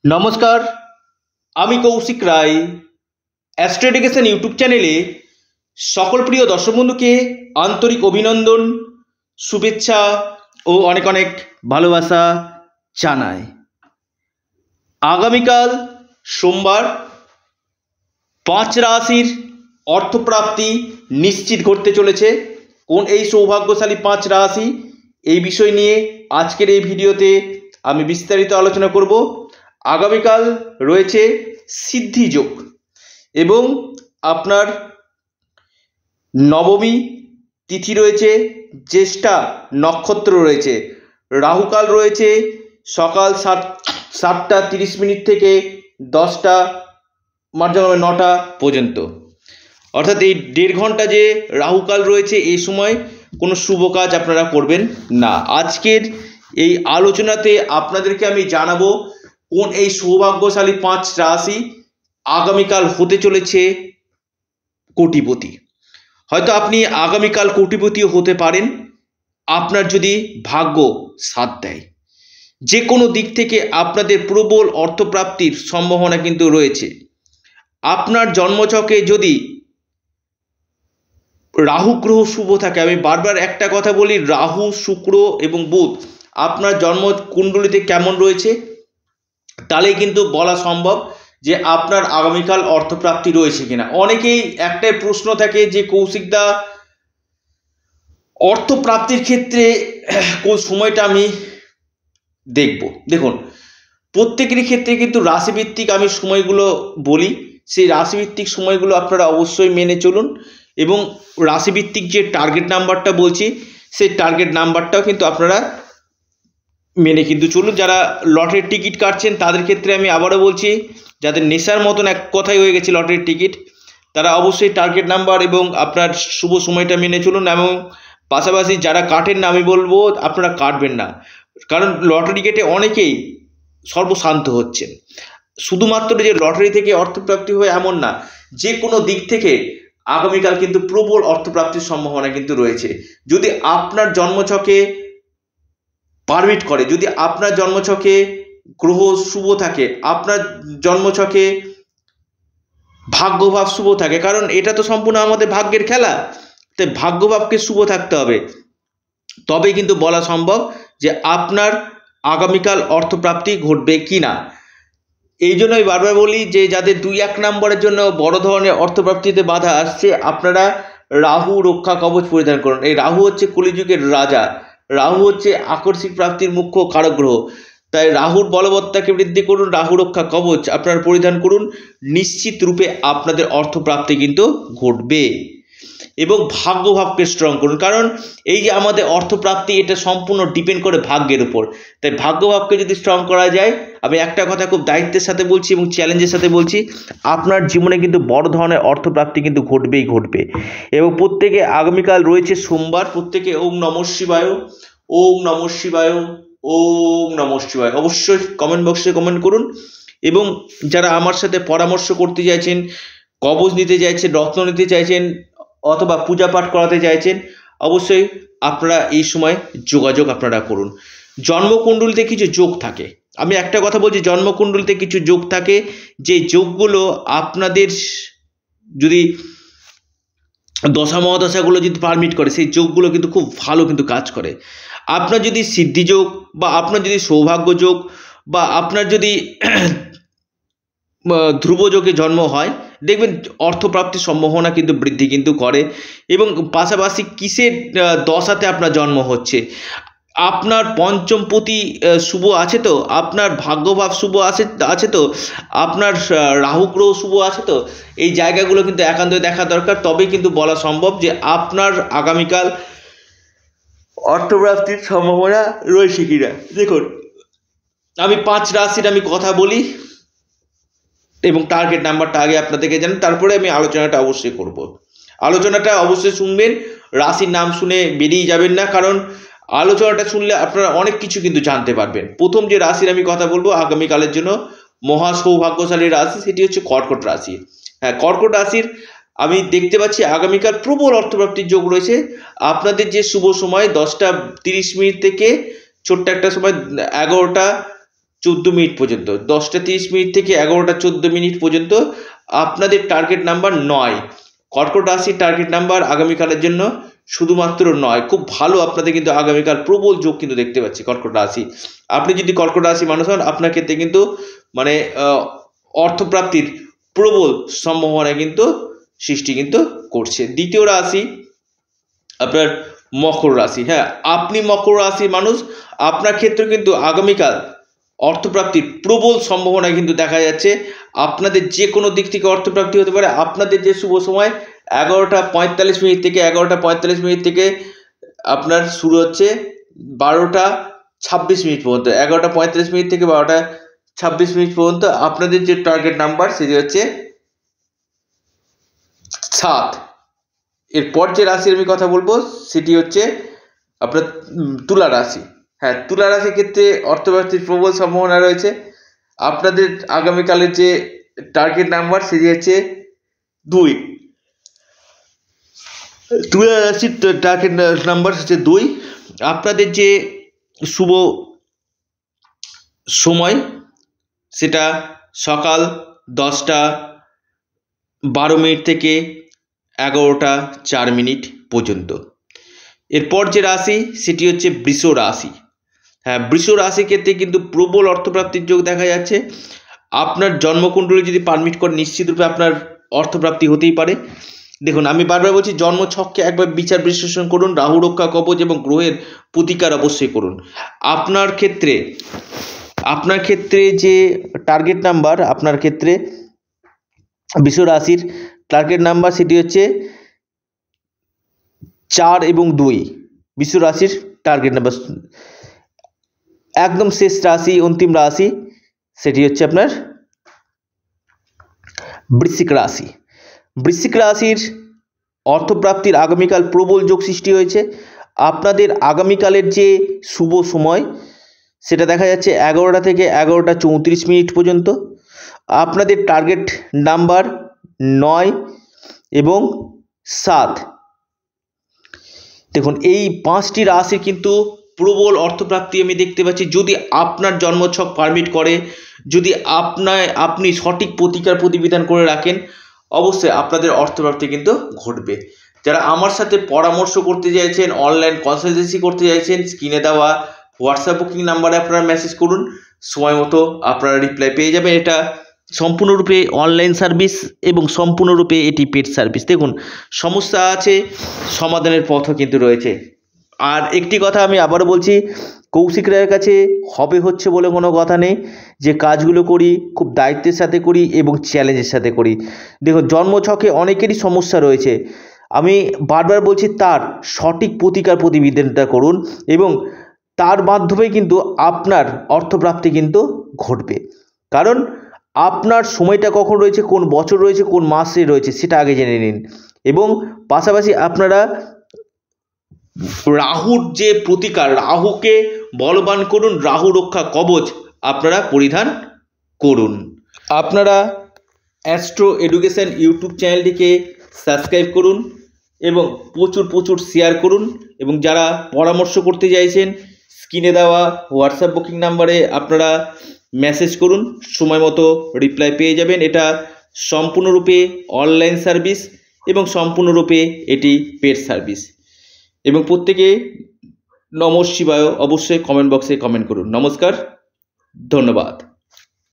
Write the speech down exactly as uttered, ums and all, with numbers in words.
নমস্কার, আমি Kaushik Roy. Astro education YouTube চ্যানেলে সকল প্রিয় দর্শক বন্ধুকে আন্তরিক অভিনন্দন, শুভেচ্ছা ও অনেক অনেক ভালোবাসা জানাই। আগামীকাল সোমবার পাঁচ রাশির অর্থপ্রাপ্তি নিশ্চিত ঘটতে চলেছে। কোন এই সৌভাগ্যশালী পাঁচ রাশি, এই বিষয় নিয়ে আজকের এই ভিডিওতে আমি বিস্তারিত আলোচনা করব। আগামীকাল রয়েছে সিদ্ধি যোগ এবং আপনার নবমী তিথি রয়েছে, জ্যেষ্ঠা নক্ষত্র রয়েছে, রাহুকাল রয়েছে সকাল সাত সাতটা তিরিশ মিনিট থেকে দশটা মাঝামাঝি নটা পর্যন্ত। অর্থাৎ এই দেড় ঘন্টা যে রাহুকাল রয়েছে, এই সময় কোনো শুভ কাজ আপনারা করবেন না। আজকের এই আলোচনাতে আপনাদেরকে আমি জানাবো কোন এই সৌভাগ্যশালী পাঁচ রাশি আগামীকাল হতে চলেছে কোটিপতি। হয়তো আপনি আগামীকাল কোটিপতিও হতে পারেন, আপনার যদি ভাগ্য সাথ দেয়। যে কোনো দিক থেকে আপনাদের প্রবল অর্থপ্রাপ্তির সম্ভাবনা কিন্তু রয়েছে। আপনার জন্মছকে যদি রাহু গ্রহ শুভ থাকে, আমি বারবার একটা কথা বলি, রাহু, শুক্র এবং বুধ আপনার জন্ম কুণ্ডলিতে কেমন রয়েছে, তাহলেই কিন্তু বলা সম্ভব যে আপনার আগামীকাল অর্থপ্রাপ্তি রয়েছে কিনা। অনেকেই একটাই প্রশ্ন থাকে যে কৌশিকদা, অর্থপ্রাপ্তির ক্ষেত্রে কোন সময়টা আমি দেখব। দেখুন, প্রত্যেকেরই ক্ষেত্রে কিন্তু রাশিভিত্তিক আমি সময়গুলো বলি, সেই রাশিভিত্তিক সময়গুলো আপনারা অবশ্যই মেনে চলুন এবং রাশিভিত্তিক যে টার্গেট নাম্বারটা বলছি, সেই টার্গেট নাম্বারটাও কিন্তু আপনারা মেনে কিন্তু চলুন। যারা লটারির টিকিট কাটছেন তাদের ক্ষেত্রে আমি আবারও বলছি, যাদের নেশার মতন এক কথাই হয়ে গেছে লটারির টিকিট, তারা অবশ্যই টার্গেট নাম্বার এবং আপনার শুভ সময়টা মেনে চলুন। এবং পাশাপাশি যারা কাটেন না, আমি বলবো আপনারা কাটবেন না, কারণ লটারি কেটে অনেকেই সর্বশান্ত হচ্ছেন। শুধুমাত্র যে লটারি থেকে অর্থপ্রাপ্তি হয় এমন না, যে কোনো দিক থেকে আগামীকাল কিন্তু প্রবল অর্থপ্রাপ্তির সম্ভাবনা কিন্তু রয়েছে। যদি আপনার জন্মছকে পারমিট করে, যদি আপনার জন্মছকে গ্রহ শুভ থাকে, আপনার জন্মছকে ভাগ্যভাব শুভ থাকে, কারণ এটা তো সম্পূর্ণ আমাদের ভাগ্যের খেলা, তাই ভাগ্যভাবকে শুভ থাকতে হবে, তবে কিন্তু বলা সম্ভব যে আপনার আগামীকাল অর্থপ্রাপ্তি ঘটবে কি না। এই জন্য আমি বারবার বলি যে যাদের দুই এক নম্বরের জন্য বড় ধরনের অর্থপ্রাপ্তিতে বাধা আসছে, আপনারা রাহু রক্ষা কবচ পরিধান করুন। এই রাহু হচ্ছে কলিযুগের রাজা, রাহু হচ্ছে আকস্মিক প্রাপ্তির মুখ্য কারক গ্রহ, তাই রাহুর বলবত্তাকে বৃদ্ধি করুন, রাহু রক্ষা কবচ আপনারা পরিধান করুন, নিশ্চিত রূপে আপনাদের অর্থপ্রাপ্তি কিন্তু ঘটবে। এবং ভাগ্যভাবকে স্ট্রং করুন, কারণ এই যে আমাদের অর্থপ্রাপ্তি, এটা সম্পূর্ণ ডিপেন্ড করে ভাগ্যের উপর। তাই ভাগ্যভাবকে যদি স্ট্রং করা যায়, আমি একটা কথা খুব দায়িত্বের সাথে বলছি এবং চ্যালেঞ্জের সাথে বলছি, আপনার জীবনে কিন্তু বড় ধরনের অর্থপ্রাপ্তি কিন্তু ঘটবেই ঘটবে। এবং প্রত্যেকে আগামীকাল রয়েছে সোমবার, প্রত্যেকে ওম নমঃ শিবায়, ওম নমঃ শিবায়, ওম নমঃ শিবায় অবশ্যই কমেন্ট বক্সে কমেন্ট করুন। এবং যারা আমার সাথে পরামর্শ করতে চাইছেন, কবচ নিতে চাইছেন, রত্ন নিতে চাইছেন, অথবা পূজা পাঠ করাতে চাইছেন, অবশ্যই আপনারা এই সময় যোগাযোগ আপনারা করুন। জন্মকুণ্ডলিতে কিছু যোগ থাকে, আমি একটা কথা বলছি, জন্মকুণ্ডলিতে কিছু যোগ থাকে, যে যোগগুলো আপনাদের যদি দশা মহাদশাগুলো যদি পারমিট করে, সেই যোগগুলো কিন্তু খুব ভালো কিন্তু কাজ করে। আপনার যদি সিদ্ধি যোগ, বা আপনার যদি সৌভাগ্য যোগ, বা আপনার যদি ধ্রুব যোগে জন্ম হয়, দেখবেন অর্থপ্রাপ্তির সম্ভাবনা কিন্তু বৃদ্ধি কিন্তু করে। এবং পাশাপাশি কিসের দশাতে আপনার জন্ম হচ্ছে, আপনার পঞ্চমপতি শুভ আছে তো, আপনার ভাগ্যভাব শুভ আছে আছে তো, আপনার রাহু গ্রহ শুভ আছে তো, এই জায়গাগুলো কিন্তু একান্ত দেখা দরকার, তবেই কিন্তু বলা সম্ভব যে আপনার আগামীকাল অর্থপ্রাপ্তির সম্ভাবনা রয়েছে কিনা। দেখুন, আমি পাঁচ রাশির আমি কথা বলি এবং টার্গেট নাম্বারটা আগে আপনাদেরকে জানেন, তারপরে আমি আলোচনাটা অবশ্যই করব। আলোচনাটা অবশ্যই শুনবেন, রাশির নাম শুনে বেরিয়ে যাবেন না, কারণ আলোচনাটা শুনলে আপনারা অনেক কিছু কিন্তু জানতে পারবেন। প্রথম যে রাশির আমি কথা বলবো আগামীকালের জন্য মহা সৌভাগ্যশালী রাশি, সেটি হচ্ছে কর্কট রাশি। হ্যাঁ, কর্কট রাশির আমি দেখতে পাচ্ছি আগামীকাল প্রবল অর্থপ্রাপ্তির যোগ রয়েছে। আপনাদের যে শুভ সময় দশটা তিরিশ মিনিট থেকে ছোট্ট একটা সময় এগারোটা চোদ্দো মিনিট পর্যন্ত, দশটা তিরিশ মিনিট থেকে এগারোটা চোদ্দো মিনিট পর্যন্ত আপনাদের টার্গেট নাম্বার নয়। কর্কট রাশির টার্গেট নাম্বার আগামীকালের জন্য শুধুমাত্র নয়, খুব ভালো আপনাদের কিন্তু আগামীকাল প্রবল যোগ কিন্তু দেখতে পাচ্ছি কর্কট রাশি। আপনি যদি কর্কট রাশি মানুষ হন, আপনার ক্ষেত্রে কিন্তু মানে অর্থপ্রাপ্তির প্রবল সম্ভাবনা কিন্তু সৃষ্টি কিন্তু করছে। দ্বিতীয় রাশি আপনার মকর রাশি। হ্যাঁ, আপনি মকর রাশির মানুষ, আপনার ক্ষেত্রে কিন্তু আগামীকাল অর্থপ্রাপ্তির প্রবল সম্ভাবনা কিন্তু দেখা যাচ্ছে। আপনাদের যে কোনো দিক থেকে অর্থপ্রাপ্তি হতে পারে। আপনাদের যে শুভ সময় এগারোটা পঁয়তাল্লিশ মিনিট থেকে এগারোটা পঁয়তাল্লিশ মিনিট থেকে আপনার শুরু হচ্ছে বারোটা ছাব্বিশ মিনিট পর্যন্ত, এগারোটা পঁয়তাল্লিশ মিনিট থেকে বারোটা ছাব্বিশ মিনিট পর্যন্ত আপনাদের যে টার্গেট নাম্বার সেটি হচ্ছে সাত। এরপর যে রাশির আমি কথা বলবো সেটি হচ্ছে আপনার তুলা রাশি। হ্যাঁ, তুলা রাশির ক্ষেত্রে অর্থপ্রাপ্তির প্রবল সম্ভাবনা রয়েছে। আপনাদের আগামীকালের যে টার্গেট নাম্বার সেটি হচ্ছে দুই। তুলা রাশির টার্গেট নাম্বার হচ্ছে দুই। আপনাদের যে শুভ সময় সেটা সকাল দশটা বারো মিনিট থেকে এগারোটা চার মিনিট পর্যন্ত। এরপর যে রাশি সেটি হচ্ছে বৃষ রাশি। হ্যাঁ, বৃষ রাশির ক্ষেত্রে কিন্তু প্রবল অর্থপ্রাপ্তির যোগ দেখা যাচ্ছে। আপনার জন্মকুণ্ডলী যদি পারমিট করে নিশ্চিতরূপে আপনার অর্থপ্রাপ্তি হতেই পারে। দেখুন, আমি বারবার বলছি জন্মছককে একবার বিচার বিশ্লেষণ করুন, রাহু রক্ষা কবচ এবং গ্রহের প্রতিকার অবশ্যই করুন। আপনার ক্ষেত্রে আপনার ক্ষেত্রে যে টার্গেট নাম্বার, আপনার ক্ষেত্রে বৃষ রাশির টার্গেট নাম্বার সেটি হচ্ছে চার এবং দুই। বৃষ রাশির টার্গেট নাম্বার একদম শেষ রাশি, অন্তিম রাশি সেটি হচ্ছে আপনার বৃশ্চিক রাশি। বৃশ্চিক রাশির অর্থপ্রাপ্তির আগামীকাল প্রবল যোগ সৃষ্টি হয়েছে। আপনাদের আগামীকালের যে শুভ সময় সেটা দেখা যাচ্ছে এগারোটা থেকে এগারোটা চৌত্রিশ মিনিট পর্যন্ত। আপনাদের টার্গেট নাম্বার নয় এবং সাত। দেখুন, এই পাঁচটি রাশি কিন্তু প্রবল অর্থপ্রাপ্তি আমি দেখতে পাচ্ছি। যদি আপনার জন্মছক পারমিট করে, যদি আপনার আপনি সঠিক প্রতিকার প্রতিবিধান করে রাখেন, অবশ্যই আপনাদের অর্থপ্রাপ্তি কিন্তু ঘটবে। যারা আমার সাথে পরামর্শ করতে চাইছেন, অনলাইন কনসালটেন্সি করতে চাইছেন, স্ক্রিনে দেওয়া হোয়াটসঅ্যাপ বুকিং নাম্বারে আপনারা মেসেজ করুন, সময় মতো আপনারা রিপ্লাই পেয়ে যাবেন। এটা সম্পূর্ণরূপে অনলাইন সার্ভিস এবং সম্পূর্ণরূপে এটি পেড সার্ভিস। দেখুন, সমস্যা আছে, সমাধানের পথও কিন্তু রয়েছে। আর একটি কথা আমি আবারও বলছি, কৌশিক রায়ের কাছে হবে হচ্ছে বলে কোনো কথা নেই। যে কাজগুলো করি খুব দায়িত্বের সাথে করি এবং চ্যালেঞ্জের সাথে করি। দেখুন, জন্মছকে অনেকেরই সমস্যা রয়েছে, আমি বারবার বলছি তার সঠিক প্রতিকার প্রতিবিধানটা করুন এবং তার মাধ্যমে কিন্তু আপনার অর্থপ্রাপ্তি কিন্তু ঘটবে। কারণ আপনার সময়টা কখন রয়েছে, কোন বছর রয়েছে, কোন মাসে রয়েছে সেটা আগে জেনে নিন। এবং পাশাপাশি আপনারা রাহুর যে প্রতিকার, রাহুকে বলবান করুন, রাহু রক্ষা কবচ আপনারা পরিধান করুন। আপনারা অ্যাস্ট্রো এডুকেশন ইউটিউব চ্যানেলটিকে সাবস্ক্রাইব করুন এবং প্রচুর প্রচুর শেয়ার করুন। এবং যারা পরামর্শ করতে চাইছেন, স্ক্রিনে দেওয়া হোয়াটসঅ্যাপ বুকিং নাম্বারে আপনারা মেসেজ করুন, সময় মতো রিপ্লাই পেয়ে যাবেন। এটা সম্পূর্ণরূপে অনলাইন সার্ভিস এবং সম্পূর্ণরূপে এটি পেড সার্ভিস। এবং প্রত্যেকে নমঃ শিবায় অবশ্যই কমেন্ট বক্সে কমেন্ট করুন। নমস্কার, ধন্যবাদ।